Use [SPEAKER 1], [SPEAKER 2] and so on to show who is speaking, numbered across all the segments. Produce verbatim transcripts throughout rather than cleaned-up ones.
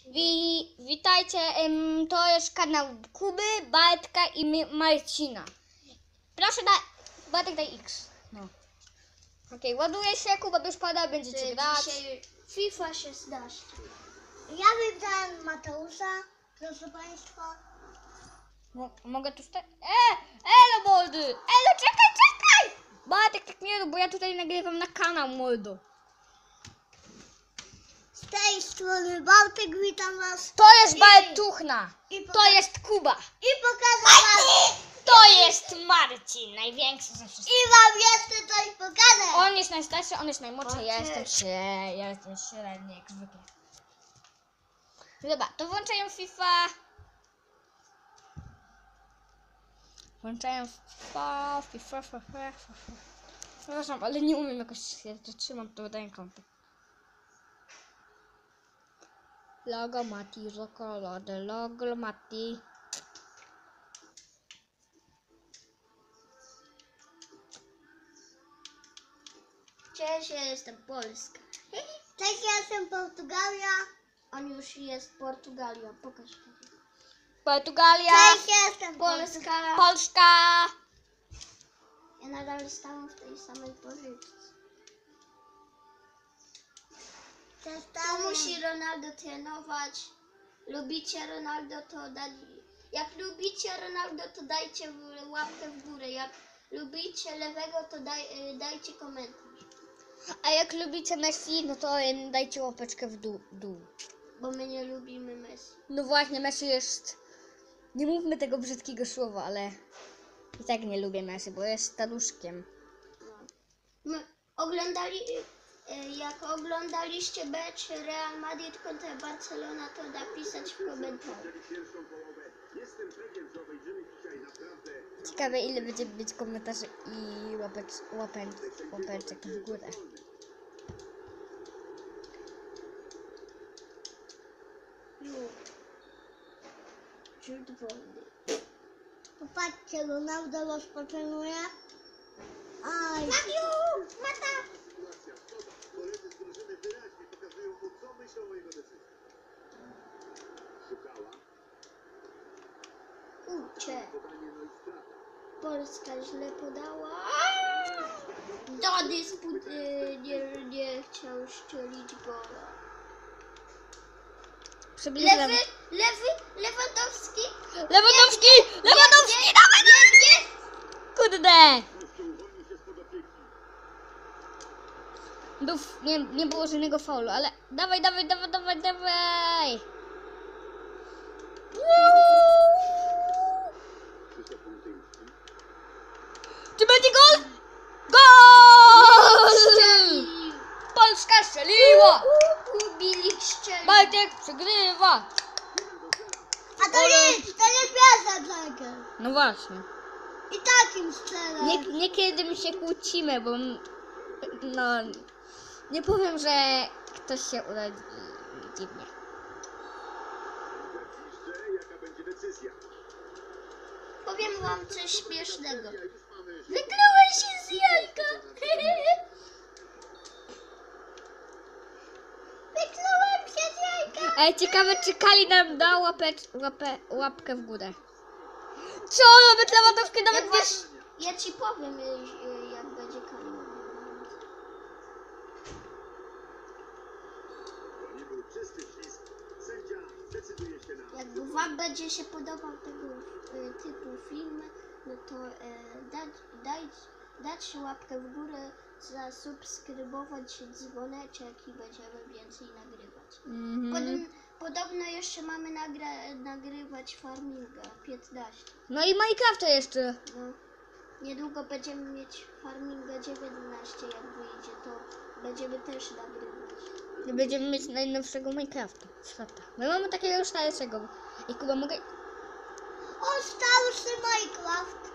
[SPEAKER 1] Wi witajcie, ym, to jest kanał Kuby, Bartka i Mi Marcina. Proszę daj, Bartek daj X. No. Okej, okay, ładuje się, Kuba już pada, będziecie grać.
[SPEAKER 2] Dzisiaj FIFA szesnaście.
[SPEAKER 3] Ja wybrałem Mateusza, proszę Państwa.
[SPEAKER 1] Mo mogę tu stać? E, elo mordy! Elo, czekaj, czekaj! Bartek, tak nie rób, bo ja tutaj nagrywam na kanał, mordo.
[SPEAKER 3] Z tej strony Bartek, witam Was.
[SPEAKER 1] To jest Bartuchna.
[SPEAKER 3] I
[SPEAKER 1] To jest Kuba.
[SPEAKER 3] I pokażę Wam.
[SPEAKER 1] To jest Marcin, największy ze wszystkich.
[SPEAKER 3] I Wam jeszcze coś pokażę.
[SPEAKER 1] On jest najstarszy, on jest najmłodszy, ja
[SPEAKER 3] Bartek.
[SPEAKER 1] jestem średni, ja jestem średni jak zwykle. Dobra, to włączają FIFA. Włączają FIFA, FIFA, FIFA, FIFA. Przepraszam, ale nie umiem jakoś się, to trzymam to ręką. Logo Mati, logo lody, logo Mati.
[SPEAKER 2] Cześć, ja jestem Polska.
[SPEAKER 3] Cześć, ja jestem Portugalia.
[SPEAKER 2] On już jest Portugalia. Pokaż.
[SPEAKER 1] Portugalia,
[SPEAKER 3] Cześć, ja jestem
[SPEAKER 2] Polska.
[SPEAKER 1] Polska.
[SPEAKER 2] Ja nadal stałam w tej samej pozycji. Tu
[SPEAKER 3] Portugalia.
[SPEAKER 2] musi Ronaldo trenować. Lubicie Ronaldo, to daj... Jak lubicie Ronaldo, to dajcie w- łapkę w górę. Jak lubicie lewego, to daj, y, dajcie komentarz.
[SPEAKER 1] A jak lubicie Messi, no to em, dajcie łapeczkę w dół. dół.
[SPEAKER 2] Bo my nie lubimy Messi.
[SPEAKER 1] No właśnie, Messi jest... Nie mówmy tego brzydkiego słowa, ale... I tak nie lubię Messi, bo jest staruszkiem.
[SPEAKER 2] My oglądali, y, y, jak oglądaliście mecz Real Madrid kontra Barcelona, to napisać w komentarzu.
[SPEAKER 1] Ciekawe, ile będzie być komentarzy i łapecz, łapę, łapeczek w górę.
[SPEAKER 2] Rzut wolny.
[SPEAKER 3] Popatrzcie, Ronaldo rozpoczynuje. Aj.
[SPEAKER 2] Mario! Mata!
[SPEAKER 4] Koledzy z drużyny wyraźnie pokazują mu, co myślą o jego decyzji. Szukała,
[SPEAKER 2] Kurczę,
[SPEAKER 4] podanie, no i strata.
[SPEAKER 2] Polska źle podała. Dody spud- y, nie, nie chciał szczelić gola.
[SPEAKER 1] Przybliżam.
[SPEAKER 2] Lewy, lewy, Lewandowski.
[SPEAKER 1] Lewandowski! Lewandowski!
[SPEAKER 2] Nie,
[SPEAKER 1] Dawaj,
[SPEAKER 2] nie, nie.
[SPEAKER 1] Kurde!
[SPEAKER 4] Gościu uwolnił się spod opieki.
[SPEAKER 1] Był, nie, nie było żadnego faulu, ale dawaj, dawaj, dawaj, dawaj, dawaj!
[SPEAKER 4] Krzysztof Wątyński.
[SPEAKER 1] Czy będzie gol? Gol!
[SPEAKER 2] Strzelił.
[SPEAKER 1] Polska strzeliła!
[SPEAKER 2] Bilik strzelił.
[SPEAKER 1] Bartek przegrywa!
[SPEAKER 3] A to nic, to nie śmieszne takie.
[SPEAKER 1] No właśnie.
[SPEAKER 3] I takim strzelę.
[SPEAKER 1] Nie, niekiedy my się kłócimy, bo m- no nie powiem, że ktoś się urodzi dziwnie.
[SPEAKER 4] Zaciszcze, jaka będzie decyzja.
[SPEAKER 2] Powiem wam coś śmiesznego.
[SPEAKER 4] Ja już mamy
[SPEAKER 2] Wygrałeś się z jajka.
[SPEAKER 3] Wyknąłem się z jajka.
[SPEAKER 1] Ej, ciekawe, czy Kali nam da łapecz, łapę, łapkę w górę. Co? Nawet Lewandowski nawet
[SPEAKER 2] Ja,
[SPEAKER 1] nie...
[SPEAKER 2] wasz, ja ci powiem, y, y, jak będzie koniec.
[SPEAKER 4] To nie był czysty ślizg. Sędzia decyduje się na...
[SPEAKER 2] Jak wam będzie się podobał tego y, typu film, no to y, dać, dać, dać łapkę w górę, zasubskrybować dzwoneczek i będziemy więcej nagrywać.
[SPEAKER 1] Mhm.
[SPEAKER 2] Podobno, podobno jeszcze mamy nagra, nagrywać Farminga piętnaście.
[SPEAKER 1] No i Minecrafta jeszcze.
[SPEAKER 2] No. Niedługo będziemy mieć Farminga dziewiętnaście, jak wyjdzie, to będziemy też nagrywać.
[SPEAKER 1] I będziemy mieć najnowszego Minecrafta świata. My mamy takiego już starszego. I Kuba, mogę...
[SPEAKER 3] O, starszy Minecraft.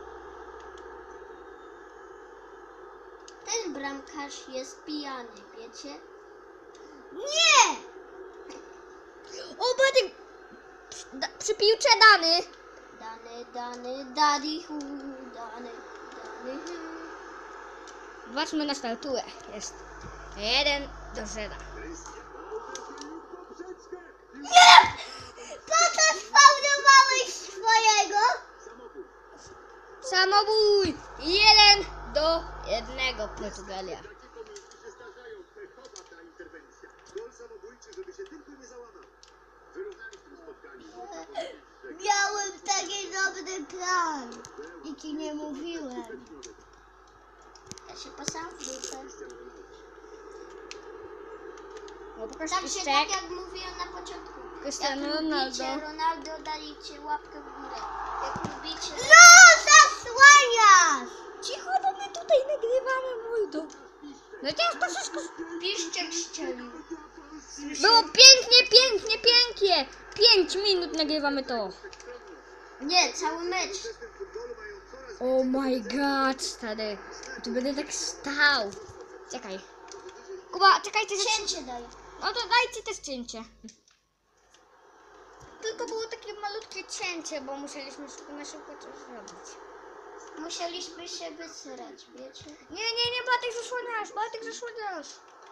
[SPEAKER 2] Ten bramkarz jest pijany, wiecie?
[SPEAKER 3] Nie!
[SPEAKER 1] O, Bartek! Da, przy piłce dany.
[SPEAKER 2] Dany, dany, dady, hu, dany, dany, hu.
[SPEAKER 1] Zobaczmy na startułę. Jest jeden do zera.
[SPEAKER 4] Krystian. Poprzeczkę.
[SPEAKER 1] Portugalia.
[SPEAKER 4] Takie pomyłki się zdarzają. Pechowa ta interwencja. Gol samobójczy, żeby się tylko nie załamał. Wyrównali w tym spotkaniu. Można powiedzieć, że
[SPEAKER 3] Miałem taki dobry plan. I ci nie mówiłem.
[SPEAKER 2] Ja się posadzę.
[SPEAKER 1] No pokaż
[SPEAKER 2] Tak się
[SPEAKER 1] piszczek.
[SPEAKER 2] tak jak mówiłem na początku.
[SPEAKER 1] Cristiano
[SPEAKER 2] Jak
[SPEAKER 1] Ronaldo.
[SPEAKER 2] lubicie Ronaldo, dajcie łapkę w górę. Jak lubicie...
[SPEAKER 3] No, zasłaniasz!
[SPEAKER 1] Cicho, bo my tutaj nagrywamy, Wojdo. No i teraz to wszystko...
[SPEAKER 2] Piszczek szczelił.
[SPEAKER 1] Było pięknie, pięknie, pięknie. Pięć minut nagrywamy to.
[SPEAKER 2] Nie, cały mecz.
[SPEAKER 1] Oh my god, stary. Tu będę tak stał. Czekaj. Kuba, czekaj, ty
[SPEAKER 2] Cięcie daj.
[SPEAKER 1] No to dajcie też cięcie. Tylko było takie malutkie cięcie, bo musieliśmy szybko na szybko coś zrobić.
[SPEAKER 2] Musieliśmy się wysrać, wiecie?
[SPEAKER 1] Nie, nie, nie, Bartek zasłaniasz, Bartek zasłaniasz.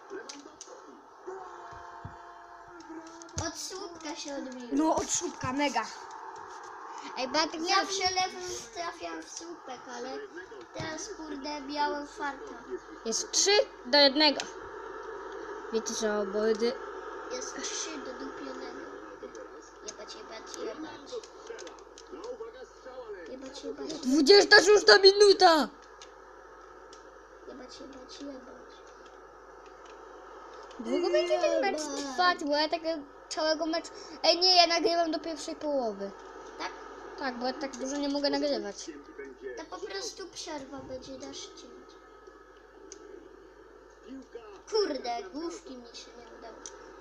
[SPEAKER 2] Od słupka się odbiło.
[SPEAKER 1] No, od słupka, mega. Ej, Bartek, nie...
[SPEAKER 2] Zawsze lewym trafiam w słupek, ale teraz kurde miałem farta.
[SPEAKER 1] Jest trzy do jednego. Wiecie co, Bordy?
[SPEAKER 2] Jest trzy do dupionego. Jebać, jebać, jebać. Jebać, jebać,
[SPEAKER 1] dwudziesta szósta minuta.
[SPEAKER 2] jebać, jebać, jebać.
[SPEAKER 1] Długo będzie ten mecz trwać, bo ja tak całego meczu... Ej, nie, ja nagrywam do pierwszej połowy.
[SPEAKER 2] Tak?
[SPEAKER 1] Tak, bo ja tak dużo nie mogę nagrywać.
[SPEAKER 2] To po prostu przerwa będzie na ścięć. Kurde, główki mi się nie udało.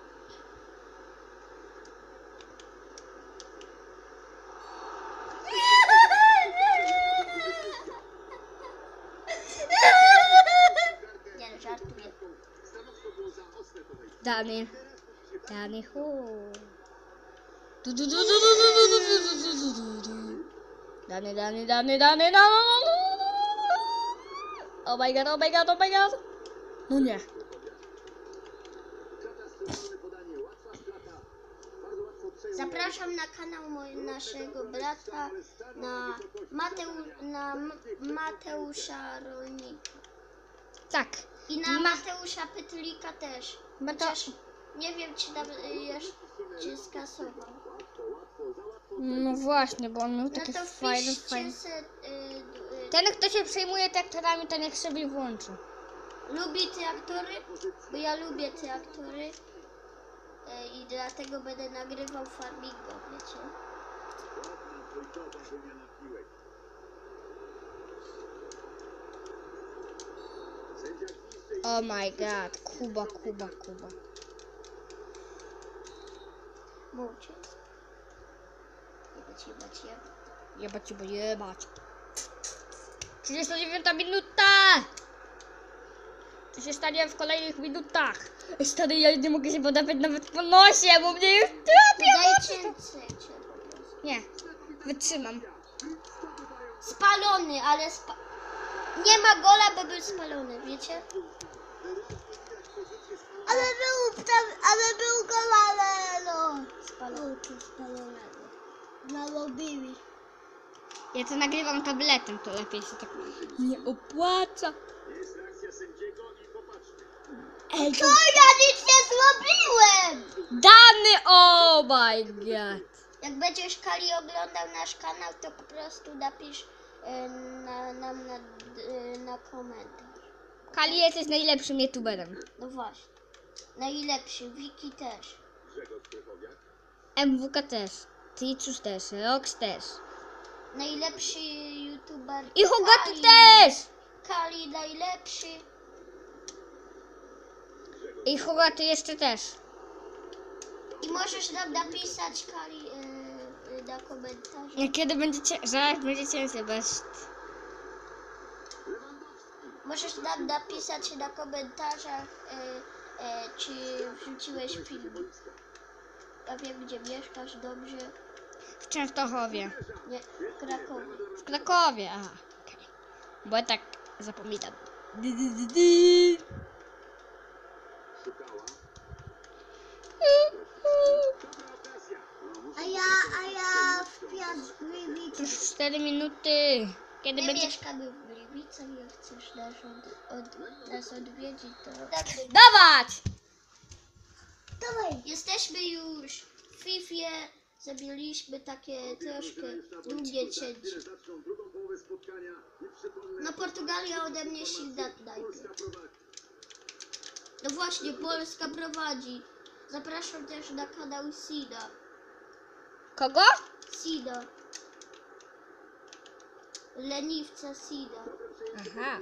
[SPEAKER 2] Nie, żartuję.
[SPEAKER 1] Dany. Dany hu. Du, du, du, du, du, du, du, du, du, du, du, du. Dany, dany, dany, dany, dany. Oh my god, oh my god, oh my god. No nie.
[SPEAKER 2] Zapraszam na kanał moj, naszego brata, na, Mateu, na M- Mateusza Rolnika.
[SPEAKER 1] Tak.
[SPEAKER 2] I na Mateusza Pytlika też.
[SPEAKER 1] Ma to...
[SPEAKER 2] Chociaż nie wiem, czy tam y, jeszcze skasował.
[SPEAKER 1] No właśnie, bo on miał
[SPEAKER 2] No
[SPEAKER 1] takie
[SPEAKER 2] to
[SPEAKER 1] fajne,
[SPEAKER 2] wpiszcie
[SPEAKER 1] fajne...
[SPEAKER 2] se, y, y,
[SPEAKER 1] Ten, kto się przejmuje traktorami, to niech sobie włączy.
[SPEAKER 2] lubi traktory, bo ja lubię traktory y, i dlatego będę nagrywał farmingo, wiecie?
[SPEAKER 1] Oh my god, Kuba, Kuba, Kuba.
[SPEAKER 2] Mówcie. Jebać, jebać, jebać.
[SPEAKER 1] Jebać, bo jebać. trzydziesta dziewiąta minuta! Co się stanie w kolejnych minutach? Ej, stary, ja nie mogę się podawać nawet po nosie, bo mnie już trapie.
[SPEAKER 2] Dajcie cięcie po prostu.
[SPEAKER 1] Nie, wytrzymam.
[SPEAKER 2] Spalony, ale spa... Nie ma gola, bo był spalony, wiecie?
[SPEAKER 3] Ale był tam, ale był golalelo.
[SPEAKER 2] Spalony.
[SPEAKER 3] Spalonego. Nalobili.
[SPEAKER 1] Ja to nagrywam tabletem, to lepiej się tak nie opłaca.
[SPEAKER 4] Jest reakcja sędziego i popatrzmy.
[SPEAKER 1] Ej,
[SPEAKER 3] To ja nic nie zrobiłem!
[SPEAKER 1] dany, oh my god.
[SPEAKER 2] Jak będziesz Kali oglądał nasz kanał, to po prostu napisz y, na, nam na, y, na komentarz.
[SPEAKER 1] Kali, jesteś najlepszym youtuberem.
[SPEAKER 2] No właśnie. Najlepszy, Wiki też.
[SPEAKER 4] Grzegorz Krychowiak.
[SPEAKER 1] M W K też. Ticus też, Rox też.
[SPEAKER 2] Najlepszy youtuber.
[SPEAKER 1] I Hogaty
[SPEAKER 2] Kali.
[SPEAKER 1] też!
[SPEAKER 2] Kali najlepszy.
[SPEAKER 1] I Hogaty jeszcze też.
[SPEAKER 2] I możesz nam napisać Kali y, y, na komentarzu.
[SPEAKER 1] Kiedy będziecie, zaraz będziecie się bez...
[SPEAKER 2] Możesz nam napisać na komentarzach, y, y, czy wrzuciłeś film. Ja wiem, gdzie mieszkasz, dobrze.
[SPEAKER 1] W Częstochowie.
[SPEAKER 2] Nie, w Krakowie.
[SPEAKER 1] W Krakowie, aha. Okay. Bo ja tak zapominam. Dy, dy, dy, dy.
[SPEAKER 4] Szukała. Dobra okazja.
[SPEAKER 3] A ja, a ja w piątku
[SPEAKER 1] Już cztery minuty. Kiedy
[SPEAKER 2] My
[SPEAKER 1] będzie...
[SPEAKER 2] mieszkamy w Gliwicach. Gliwicach, jak chcesz nas, od, od, nas odwiedzić, to...
[SPEAKER 1] Dawać!
[SPEAKER 3] Dawaj.
[SPEAKER 2] Jesteśmy już w Fifie, zrobiliśmy takie troszkę długie cięcie.
[SPEAKER 4] Zaczną drugą połowę spotkania i przypomnę,
[SPEAKER 2] No Portugalia ode mnie silna najpierw. No właśnie, Polska prowadzi. Zapraszam też na kanał Sida.
[SPEAKER 1] Kogo?
[SPEAKER 2] Sida. Leniwca Sida.
[SPEAKER 1] Aha.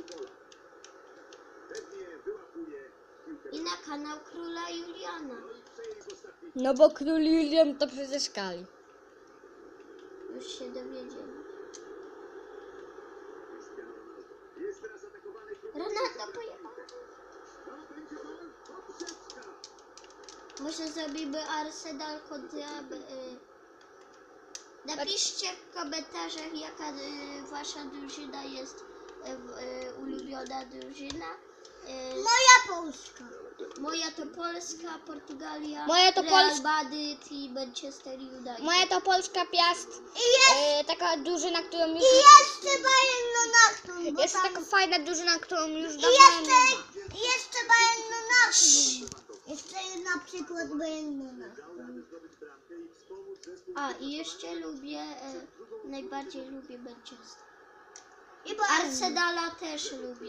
[SPEAKER 4] Pewnie wyłapuje piłkę.
[SPEAKER 2] I na kanał Króla Juliana.
[SPEAKER 4] Przejęli w ostatnich
[SPEAKER 1] No bo król Julian to przecież Kali.
[SPEAKER 2] Już się dowiedzieli.
[SPEAKER 4] Cristiano Ronaldo. Jest teraz atakowany.
[SPEAKER 2] Ronaldo pojechał.
[SPEAKER 4] To będzie gol. Poprzeczka.
[SPEAKER 2] Może zrobimy Arsenal kontra... Y, napiszcie w komentarzach, jaka y, wasza drużyna jest y, y, ulubiona drużyna. Y,
[SPEAKER 3] Moja Polska.
[SPEAKER 2] moja to Polska, Portugalia,
[SPEAKER 1] Moja to
[SPEAKER 2] Real
[SPEAKER 1] Pols-
[SPEAKER 2] Madrid i Manchester United.
[SPEAKER 1] Moja to Polska Piast.
[SPEAKER 3] I jest,
[SPEAKER 1] E, taka drużyna, którą już...
[SPEAKER 3] i jeszcze Bayern Monachium, bo
[SPEAKER 1] Jest
[SPEAKER 3] tam...
[SPEAKER 1] taka fajna drużyna, którą już
[SPEAKER 3] I
[SPEAKER 1] dawno
[SPEAKER 3] jeszcze,
[SPEAKER 1] nie ma.
[SPEAKER 3] i jeszcze Bayern Monachium. Jeszcze na przykład Bayern Monachium.
[SPEAKER 4] Zdobyć bramkę i wspomóc zespół.
[SPEAKER 2] A i jeszcze lubię, e, najbardziej lubię Manchester.
[SPEAKER 3] I Bayern.
[SPEAKER 2] Arsenala też lubię.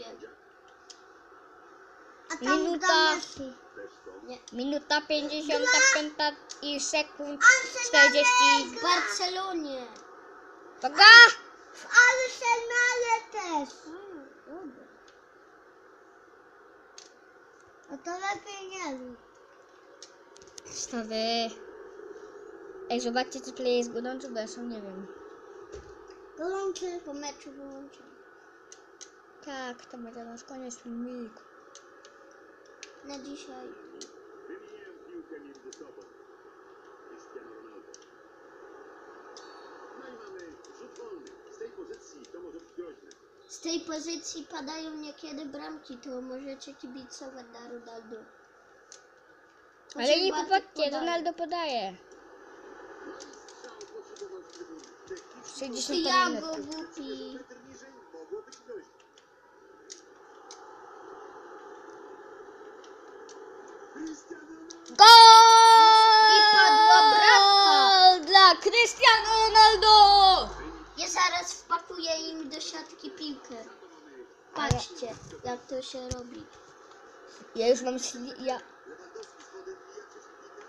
[SPEAKER 3] A tam
[SPEAKER 1] Minuta.
[SPEAKER 3] gra Messi.
[SPEAKER 1] Minuta pięćdziesiąt pięć i sekund
[SPEAKER 3] Arsenal
[SPEAKER 1] czterdzieści.
[SPEAKER 2] W Barcelonie.
[SPEAKER 1] Uwaga!
[SPEAKER 3] W Arsenale też.
[SPEAKER 2] Dobra.
[SPEAKER 3] No to lepiej nie rób.
[SPEAKER 1] Stary. Ej, zobaczcie, czy play jest gorący, bo ja sam nie wiem.
[SPEAKER 3] Gorący.
[SPEAKER 2] Po meczu wyłączam.
[SPEAKER 1] Tak, to będzie nasz koniec filmiku.
[SPEAKER 2] Na dzisiaj.
[SPEAKER 4] Wymieniają piłkę między sobą. Cristiano Ronaldo. No i mamy rzut wolny. Z tej pozycji to może być groźne.
[SPEAKER 2] Z tej pozycji padają niekiedy bramki, to możecie kibicować na Ronaldo.
[SPEAKER 1] Ale nie
[SPEAKER 2] Bartek
[SPEAKER 1] popatrzcie,
[SPEAKER 2] podaje.
[SPEAKER 1] Ronaldo podaje.
[SPEAKER 4] No i strzał potrzebował z trybuny. Technicznie
[SPEAKER 1] sześćdziesiąt
[SPEAKER 2] Thiago
[SPEAKER 1] minut.
[SPEAKER 2] głupi.
[SPEAKER 4] metr niżej mogło być groźne. Cristiano Ronaldo.
[SPEAKER 1] Gol!
[SPEAKER 2] I padła bramka.
[SPEAKER 1] Dla Cristiano Ronaldo!
[SPEAKER 2] Ja zaraz wpakuję im do siatki piłkę. Patrzcie, jak to się robi.
[SPEAKER 1] Ja już mam śli... Ja...
[SPEAKER 4] Lewandowski z wody wbija przeciwnika.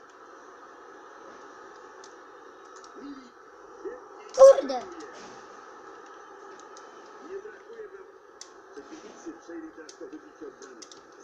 [SPEAKER 4] Milik. Wielki.
[SPEAKER 2] Kurde!
[SPEAKER 4] Nie brakuje bram. Przeciwnicy przejęli teraz to wybicie od bramki.